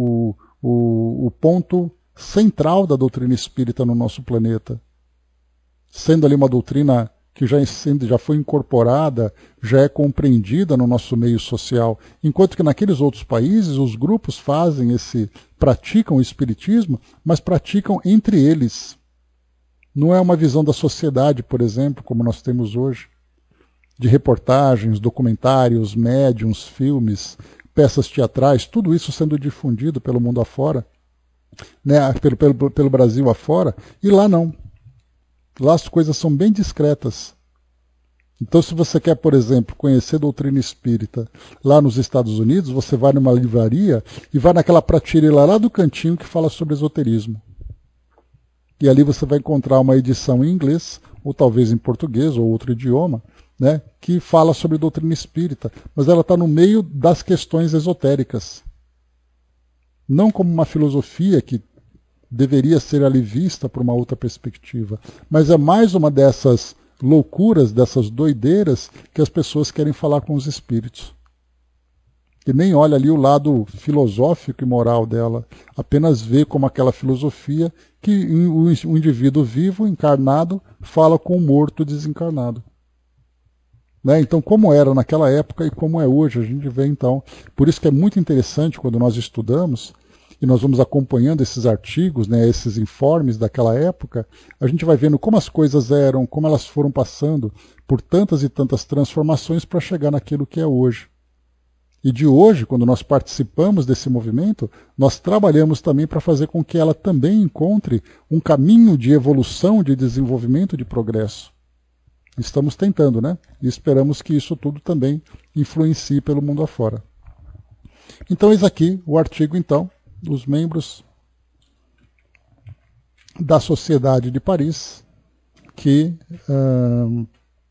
o ponto central da doutrina espírita no nosso planeta. Sendo ali uma doutrina que já foi incorporada, já é compreendida no nosso meio social, enquanto que naqueles outros países os grupos praticam o espiritismo, mas praticam entre eles. Não é uma visão da sociedade, por exemplo, como nós temos hoje, de reportagens, documentários, médiums, filmes, peças teatrais, tudo isso sendo difundido pelo mundo afora, né, pelo Brasil afora, e lá não. Lá as coisas são bem discretas. Então, se você quer, por exemplo, conhecer doutrina espírita lá nos Estados Unidos, você vai numa livraria e vai naquela prateleira lá do cantinho que fala sobre esoterismo. E ali você vai encontrar uma edição em inglês, ou talvez em português, ou outro idioma, né, que fala sobre doutrina espírita, mas ela está no meio das questões esotéricas. Não como uma filosofia que deveria ser ali vista por uma outra perspectiva, mas é mais uma dessas loucuras, dessas doideiras que as pessoas querem falar com os espíritos. E nem olha ali o lado filosófico e moral dela, apenas vê como aquela filosofia que o indivíduo vivo, encarnado, fala com o morto desencarnado. Né? Então, como era naquela época e como é hoje, a gente vê então. Por isso que é muito interessante quando nós estudamos, e nós vamos acompanhando esses artigos, né, esses informes daquela época, a gente vai vendo como as coisas eram, como elas foram passando por tantas e tantas transformações para chegar naquilo que é hoje. E de hoje, quando nós participamos desse movimento, nós trabalhamos também para fazer com que ela também encontre um caminho de evolução, de desenvolvimento, de progresso. Estamos tentando, né? E esperamos que isso tudo também influencie pelo mundo afora. Então, eis aqui o artigo, então, dos membros da Sociedade de Paris, que... vou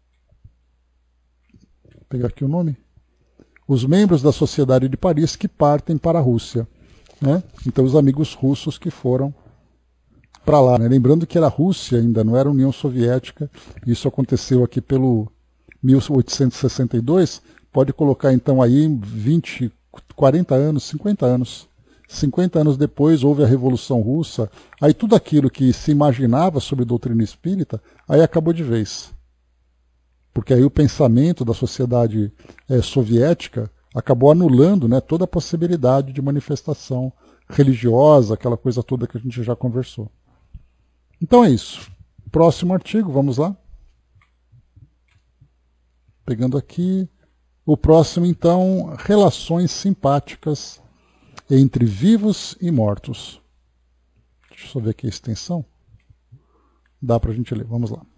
pegar aqui o nome. Os membros da Sociedade de Paris que partem para a Rússia. Né? Então, os amigos russos que foram para lá. Né? Lembrando que era a Rússia ainda, não era a União Soviética. Isso aconteceu aqui pelo 1862. Pode colocar, então, aí 20, 40 anos, 50 anos. 50 anos depois houve a Revolução Russa. Aí tudo aquilo que se imaginava sobre doutrina espírita, aí acabou de vez. Porque aí o pensamento da sociedade soviética acabou anulando, né, toda a possibilidade de manifestação religiosa, aquela coisa toda que a gente já conversou. Então é isso. Próximo artigo, vamos lá. Pegando aqui. O próximo, então, relações simpáticas entre vivos e mortos. Deixa eu só ver aqui a extensão. Dá para a gente ler, vamos lá.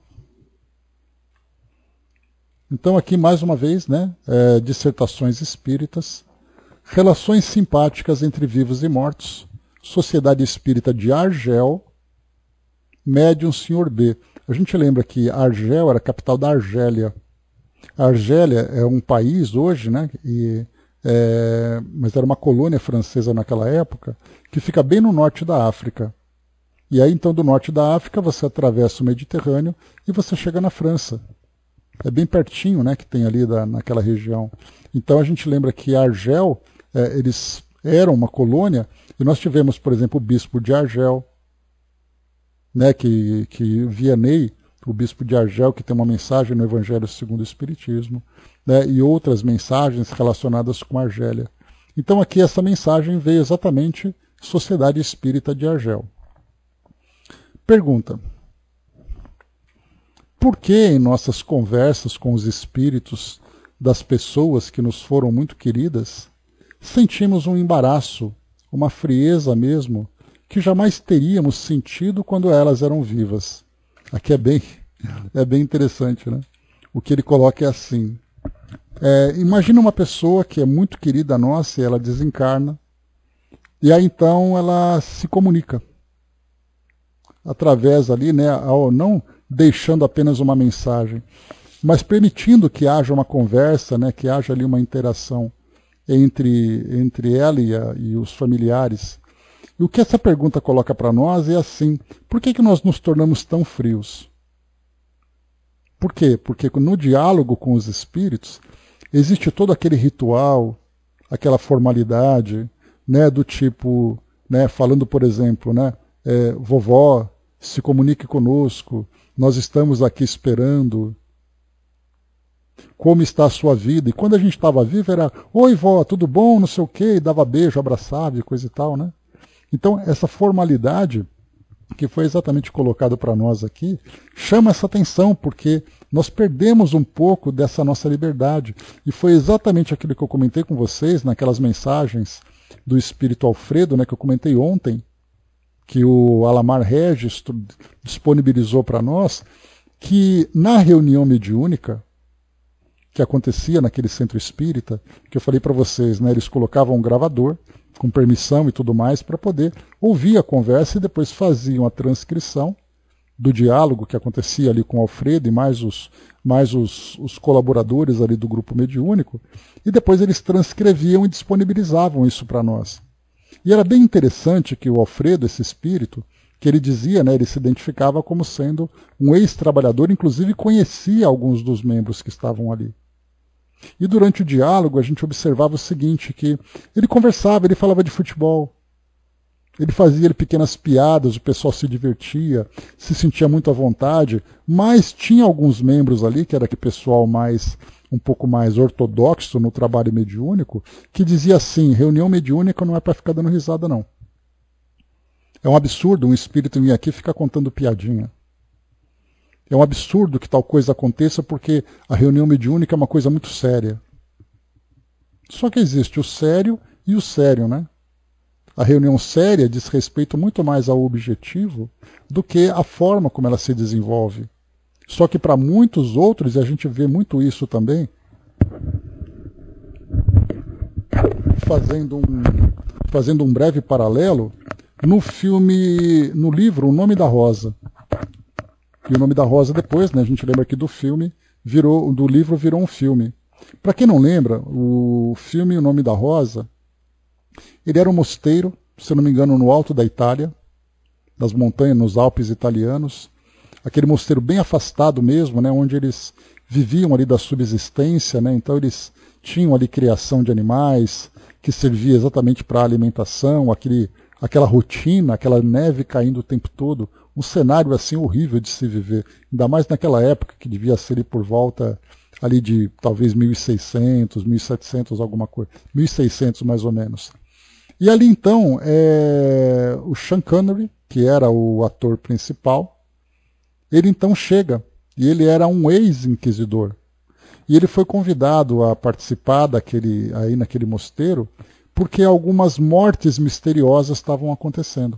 Então aqui mais uma vez, né, dissertações espíritas, relações simpáticas entre vivos e mortos, Sociedade Espírita de Argel, médium Sr. B. A gente lembra que Argel era a capital da Argélia. A Argélia é um país hoje, né, mas era uma colônia francesa naquela época, que fica bem no norte da África. E aí então do norte da África você atravessa o Mediterrâneo e você chega na França. É bem pertinho, né, que tem ali naquela região. Então a gente lembra que Argel, eles eram uma colônia, e nós tivemos, por exemplo, o bispo de Argel, né, que Vianney, o bispo de Argel, que tem uma mensagem no Evangelho segundo o Espiritismo, né, e outras mensagens relacionadas com Argélia. Então aqui essa mensagem veio exatamente Sociedade Espírita de Argel. Pergunta: por que em nossas conversas com os espíritos das pessoas que nos foram muito queridas, sentimos um embaraço, uma frieza mesmo, que jamais teríamos sentido quando elas eram vivas? Aqui é bem interessante, né? O que ele coloca é assim. Imagina uma pessoa que é muito querida nossa e ela desencarna, e aí então ela se comunica através ali, né, não deixando apenas uma mensagem, mas permitindo que haja uma conversa, né, que haja ali uma interação entre ela e os familiares. E o que essa pergunta coloca para nós é assim: por que nós nos tornamos tão frios? Por quê? Porque no diálogo com os espíritos existe todo aquele ritual, aquela formalidade, né, do tipo, né, falando, por exemplo, né, vovó, se comunique conosco, nós estamos aqui esperando. Como está a sua vida? E quando a gente estava vivo era: oi vó, tudo bom, não sei o quê, e dava beijo, abraçava e coisa e tal, né? Então essa formalidade que foi exatamente colocado para nós aqui chama essa atenção, porque nós perdemos um pouco dessa nossa liberdade. E foi exatamente aquilo que eu comentei com vocês naquelas mensagens do Espírito Alfredo, né, que eu comentei ontem, que o Alamar Regis disponibilizou para nós, que na reunião mediúnica que acontecia naquele centro espírita, que eu falei para vocês, né, eles colocavam um gravador com permissão e tudo mais para poder ouvir a conversa e depois faziam a transcrição do diálogo que acontecia ali com o Alfredo e mais os colaboradores ali do grupo mediúnico, e depois eles transcreviam e disponibilizavam isso para nós. E era bem interessante que o Alfredo, esse espírito, que ele dizia, né, ele se identificava como sendo um ex-trabalhador, inclusive conhecia alguns dos membros que estavam ali. E durante o diálogo a gente observava o seguinte, que ele conversava, ele falava de futebol, ele fazia pequenas piadas, o pessoal se divertia, se sentia muito à vontade, mas tinha alguns membros ali, que era aquele pessoal um pouco mais ortodoxo no trabalho mediúnico, que dizia assim: reunião mediúnica não é para ficar dando risada, não. É um absurdo um espírito vir aqui e ficar contando piadinha. É um absurdo que tal coisa aconteça, porque a reunião mediúnica é uma coisa muito séria. Só que existe o sério e o sério, né? A reunião séria diz respeito muito mais ao objetivo do que à forma como ela se desenvolve. Só que para muitos outros, e a gente vê muito isso também, fazendo um breve paralelo, no livro O Nome da Rosa. E O Nome da Rosa depois, né, a gente lembra que do livro virou um filme. Para quem não lembra, o filme O Nome da Rosa, ele era um mosteiro, se não me engano, no alto da Itália, das montanhas, nos Alpes italianos, aquele mosteiro bem afastado mesmo, né, onde eles viviam ali da subsistência, né, então eles tinham ali criação de animais, que servia exatamente para a alimentação, aquela rotina, aquela neve caindo o tempo todo, um cenário assim horrível de se viver, ainda mais naquela época que devia ser ali por volta ali de talvez 1600, 1700, alguma coisa, 1600 mais ou menos. E ali então, o Sean Connery, que era o ator principal, ele então chega, e ele era um ex-inquisidor. E ele foi convidado a participar naquele mosteiro, porque algumas mortes misteriosas estavam acontecendo.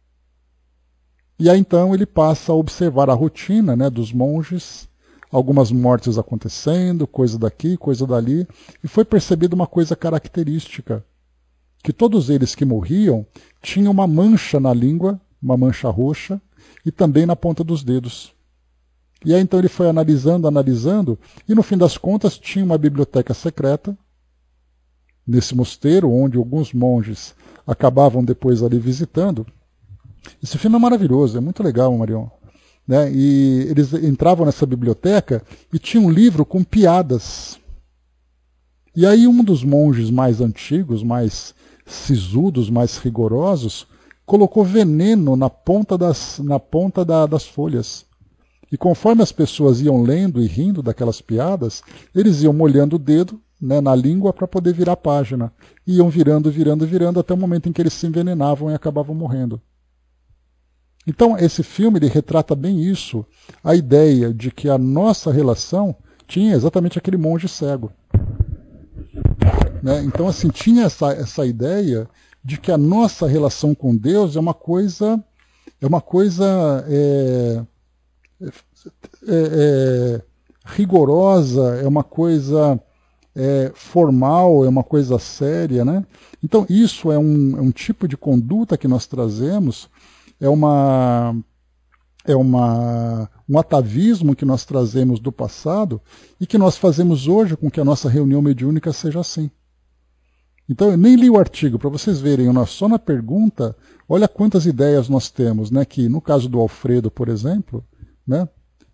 E aí então ele passa a observar a rotina, né, dos monges, algumas mortes acontecendo, coisa daqui, coisa dali, e foi percebida uma coisa característica, que todos eles que morriam tinham uma mancha na língua, uma mancha roxa, e também na ponta dos dedos. E aí então ele foi analisando, e no fim das contas tinha uma biblioteca secreta nesse mosteiro, onde alguns monges acabavam depois ali visitando. Esse filme é maravilhoso, é muito legal, Marion. Né? E eles entravam nessa biblioteca e tinha um livro com piadas. E aí um dos monges mais antigos, mais sisudos, mais rigorosos, colocou veneno na ponta das folhas. E conforme as pessoas iam lendo e rindo daquelas piadas, eles iam molhando o dedo, né, na língua para poder virar a página. E iam virando, até o momento em que eles se envenenavam e acabavam morrendo. Então, esse filme ele retrata bem isso, a ideia de que a nossa relação tinha exatamente aquele monge cego. Né? Então, assim, tinha essa ideia de que a nossa relação com Deus é uma coisa rigorosa, é uma coisa formal, é uma coisa séria, né? Então, isso é um tipo de conduta que nós trazemos, um atavismo que nós trazemos do passado e que nós fazemos hoje com que a nossa reunião mediúnica seja assim. Então, eu nem li o artigo, para vocês verem, só na pergunta, olha quantas ideias nós temos, né? Que no caso do Alfredo, por exemplo, né?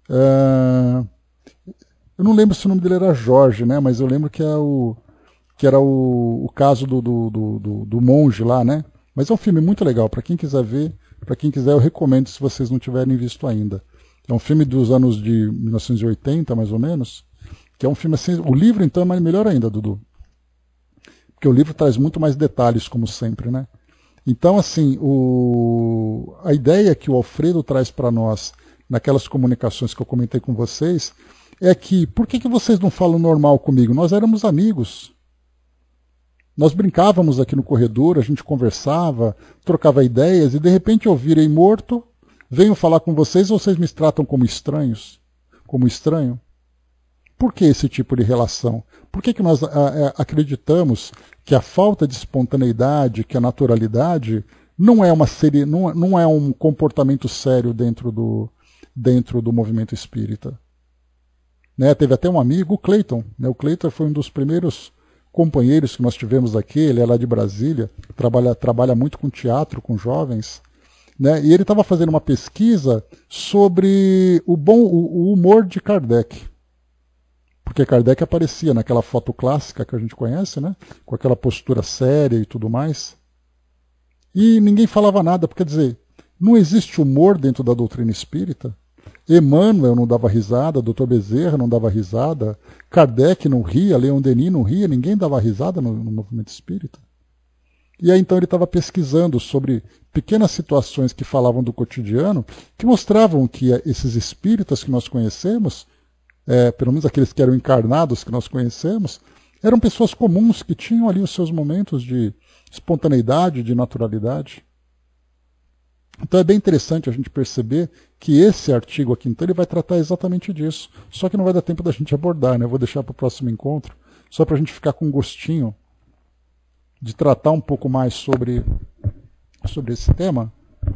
Eu não lembro se o nome dele era Jorge, né? Mas eu lembro que era o caso do monge lá, né? Mas é um filme muito legal, para quem quiser ver, para quem quiser eu recomendo se vocês não tiverem visto ainda. É um filme dos anos de 1980, mais ou menos, que é um filme assim, o livro então é melhor ainda, Dudu. Porque o livro traz muito mais detalhes, como sempre, né? Então, assim, a ideia que o Alfredo traz para nós, naquelas comunicações que eu comentei com vocês, é que, por que vocês não falam normal comigo? Nós éramos amigos. Nós brincávamos aqui no corredor, a gente conversava, trocava ideias, e de repente eu virei morto, venho falar com vocês, ou vocês me tratam como estranhos? Como estranho? Por que esse tipo de relação? Por que nós acreditamos que a falta de espontaneidade, que a naturalidade, não é um comportamento sério dentro do movimento espírita? Né? Teve até um amigo, o Cleiton. Né? O Cleiton foi um dos primeiros companheiros que nós tivemos aqui, ele é lá de Brasília, trabalha muito com teatro, com jovens. Né? E ele estava fazendo uma pesquisa sobre o humor de Kardec. Porque Kardec aparecia naquela foto clássica que a gente conhece, né? Com aquela postura séria e tudo mais. E ninguém falava nada, porque, quer dizer, não existe humor dentro da doutrina espírita. Emmanuel não dava risada, Dr. Bezerra não dava risada, Kardec não ria, Leon Denis não ria, ninguém dava risada no movimento espírita. E aí então ele estava pesquisando sobre pequenas situações que falavam do cotidiano, que mostravam que esses espíritas que nós conhecemos, pelo menos aqueles que eram encarnados que nós conhecemos, Eram pessoas comuns que tinham ali os seus momentos de espontaneidade, de naturalidade. Então é bem interessante a gente perceber que esse artigo aqui, então, ele vai tratar exatamente disso. Só que não vai dar tempo da gente abordar, né? Eu vou deixar para o próximo encontro, só para a gente ficar com um gostinho de tratar um pouco mais sobre esse tema.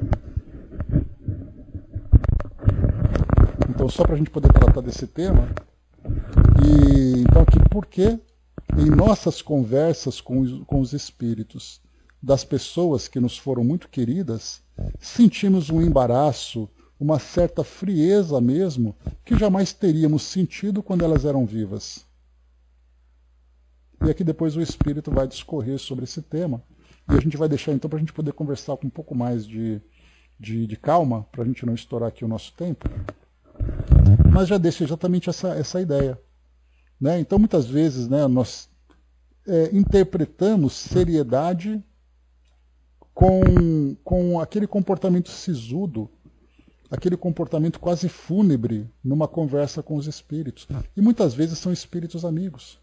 Então, só para a gente poder tratar desse tema. E então aqui, por que em nossas conversas com os espíritos das pessoas que nos foram muito queridas, sentimos um embaraço, uma certa frieza mesmo, que jamais teríamos sentido quando elas eram vivas. E aqui depois o espírito vai discorrer sobre esse tema, e a gente vai deixar então para a gente poder conversar com um pouco mais de calma, para a gente não estourar aqui o nosso tempo, mas já deixa exatamente essa ideia. Né? Então muitas vezes, né, nós interpretamos seriedade com aquele comportamento sisudo, aquele comportamento quase fúnebre numa conversa com os espíritos. E muitas vezes são espíritos amigos,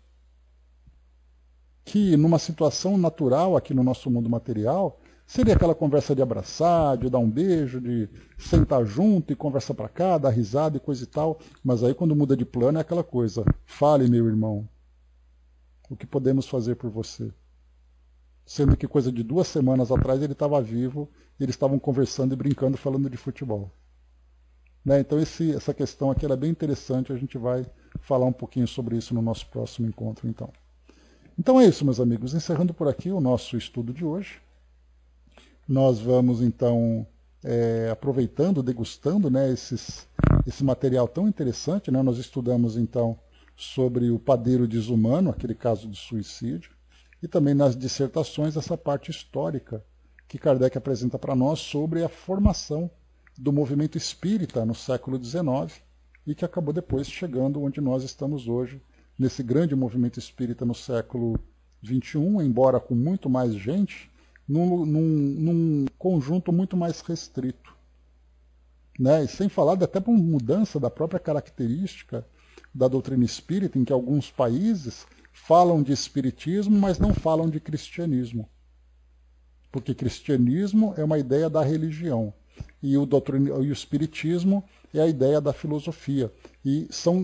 que numa situação natural aqui no nosso mundo material, seria aquela conversa de abraçar, de dar um beijo, de sentar junto e conversar para cá, dar risada e coisa e tal. Mas aí quando muda de plano é aquela coisa, fale meu irmão, o que podemos fazer por você? Sendo que coisa de 2 semanas atrás ele estava vivo, e eles estavam conversando e brincando, falando de futebol. Né? Então essa questão aqui é bem interessante, a gente vai falar um pouquinho sobre isso no nosso próximo encontro. Então é isso, meus amigos, encerrando por aqui o nosso estudo de hoje. Nós vamos então, aproveitando, degustando, né, esse material tão interessante, né? Nós estudamos então sobre o padeiro desumano, aquele caso de suicídio, e também nas dissertações essa parte histórica que Kardec apresenta para nós sobre a formação do movimento espírita no século XIX e que acabou depois chegando onde nós estamos hoje, nesse grande movimento espírita no século XXI, embora com muito mais gente, num conjunto muito mais restrito. Né? E sem falar até por mudança da própria característica da doutrina espírita, em que alguns países falam de espiritismo, mas não falam de cristianismo. Porque cristianismo é uma ideia da religião, e o espiritismo é a ideia da filosofia. E são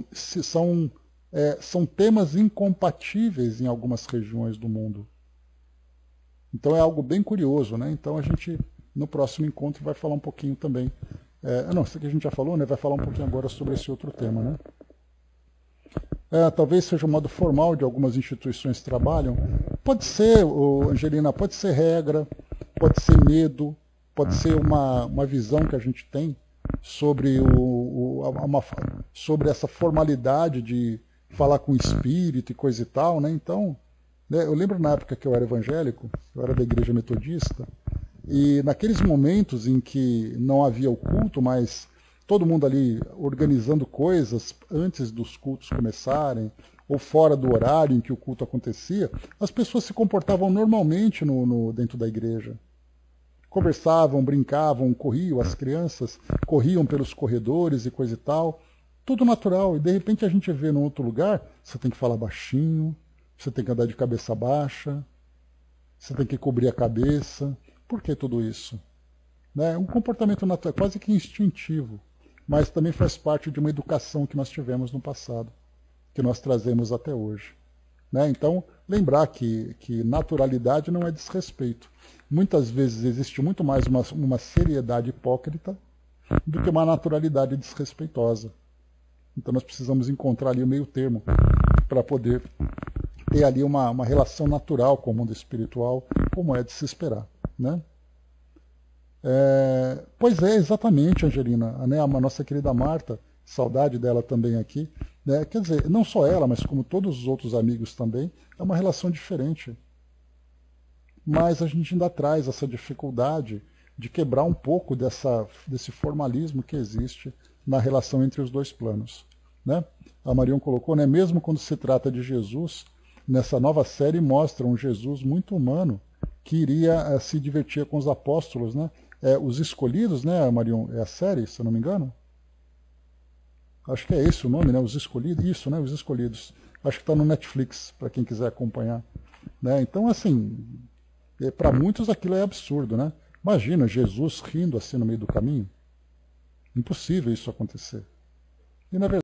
temas incompatíveis em algumas regiões do mundo. Então é algo bem curioso, né? Então a gente, no próximo encontro, vai falar um pouquinho também. Isso aqui a gente já falou, né? Vai falar um pouquinho agora sobre esse outro tema, né? Talvez seja um modo formal de algumas instituições que trabalham. Pode ser, Angelina, pode ser regra, pode ser medo, pode ser uma visão que a gente tem sobre, sobre essa formalidade de falar com o espírito e coisa e tal, né? Então, né, eu lembro na época que eu era evangélico, eu era da igreja metodista, e naqueles momentos em que não havia o culto, mas todo mundo ali organizando coisas antes dos cultos começarem, ou fora do horário em que o culto acontecia, as pessoas se comportavam normalmente dentro da igreja. Conversavam, brincavam, corriam, as crianças corriam pelos corredores e coisa e tal, tudo natural. E de repente a gente vê num outro lugar, você tem que falar baixinho, você tem que andar de cabeça baixa, você tem que cobrir a cabeça. Por que tudo isso? É um comportamento natural, quase que instintivo, mas também faz parte de uma educação que nós tivemos no passado, que nós trazemos até hoje. Né? Então, lembrar que naturalidade não é desrespeito. Muitas vezes existe muito mais uma seriedade hipócrita do que uma naturalidade desrespeitosa. Então nós precisamos encontrar ali o meio termo para poder ter ali uma relação natural com o mundo espiritual, como é de se esperar. Né? Pois é, exatamente, Angelina, né? A nossa querida Marta, saudade dela também aqui, né? Quer dizer, não só ela, mas como todos os outros amigos também, é uma relação diferente. Mas a gente ainda traz essa dificuldade de quebrar um pouco desse formalismo que existe na relação entre os dois planos. Né? A Marion colocou, né? Mesmo quando se trata de Jesus, nessa nova série mostra um Jesus muito humano, que iria se divertir com os apóstolos, né? Os Escolhidos, né, Marion? É a série, se eu não me engano? Acho que é esse o nome, né? Os Escolhidos. Isso, né? Os Escolhidos. Acho que está no Netflix, para quem quiser acompanhar. Né? Então, assim, para muitos aquilo é absurdo, né? Imagina Jesus rindo assim no meio do caminho. Impossível isso acontecer. E na verdade